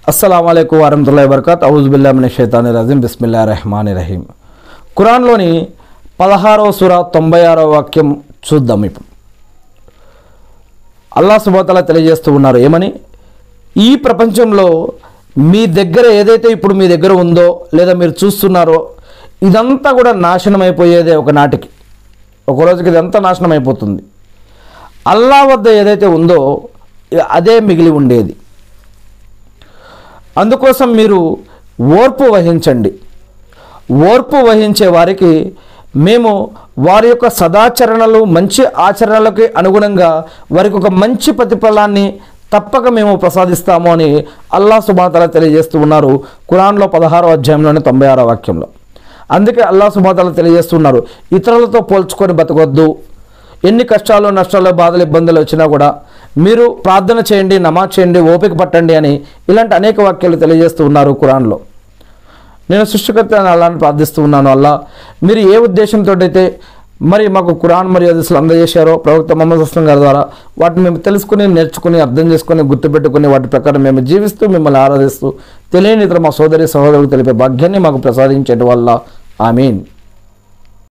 अस्सलाम वालेकुम वरहमतुल्लाहि वबरकातुहू औज़ु बिल्लाहि मिनश शैतानिर रजीम बिस्मिल्लाहिर रहमानिर रहीम। ఖురాన్లోని 16వ సూరా 96వ వాక్యం చూద్దాం. ఇప్పుడు అల్లాహ్ సుబ్హానహు వ తఆలా తెలియజేస్తూ ఉన్నారు ఏమని, ఈ ప్రపంచంలో మీ దగ్గర ఏదైతే ఇప్పుడు మీ దగ్గర ఉందో లేదా మీరు చూస్తున్నారో ఇదంతా కూడా నాశనం అయిపోయేదే. ఒక నాటికి ఒక రోజుకి ఇదంతా నాశనం అయిపోతుంది. అల్లాహ్ వద్ద ఏదైతే ఉందో అదే మిగిలి ఉండేది. అందుకోసం మీరు ఓర్పు వహించండి. ఓర్పు వహించే వారికి మేము వారి యొక్క సదాచరణలు మంచి ఆచరణలకి అనుగుణంగా వారికి ఒక మంచి ప్రతిఫలాన్ని తప్పక మేము ప్రసాదిస్తాము అని అల్లాహ్ సుబ్హానహు వ తఆలా తెలియజేస్తూ ఉన్నారు ఖురాన్లో 16వ అధ్యాయంలోని 96వ వాక్యంలో. అందుకే అల్లాహ్ సుబ్హానహు వ తఆలా తెలియజేస్తున్నారు, ఇతరులతో పోల్చుకొని బతకొద్దు. ఎన్ని కష్టాలు నష్టాలు బాధలు ఇబ్బందులు వచ్చినా కూడా మీరు ప్రార్థన చేయండి, నమాజ్ చేయండి, ఓపిక పట్టండి అని ఇలాంటి అనేక వాక్యాలు తెలియజేస్తూ ఉన్నారు ఖురాన్లో. నేను సృష్టికర్త అల్లాహ్ని ప్రార్థిస్తూ ఉన్నాను, అల్లాహ్ మీరు ఏ ఉద్దేశంతో అయితే మరి మాకు ఖురాన్ మరియు హదీసులు అందజేశారో ప్రవక్త ముహమ్మద్ సల్లల్లాహు అలైహి వసల్లం గారి ద్వారా వాటిని మేము తెలుసుకుని నేర్చుకుని అర్థం చేసుకుని గుర్తుపెట్టుకుని వాటి ప్రకారం మేము జీవిస్తూ మిమ్మల్ని ఆరాధిస్తూ తెలియని ఇతర మా సోదరి సహోదరులకు తెలిపే భాగ్యాన్ని మాకు ప్రసాదించేటి వల్ల ఆమీన్.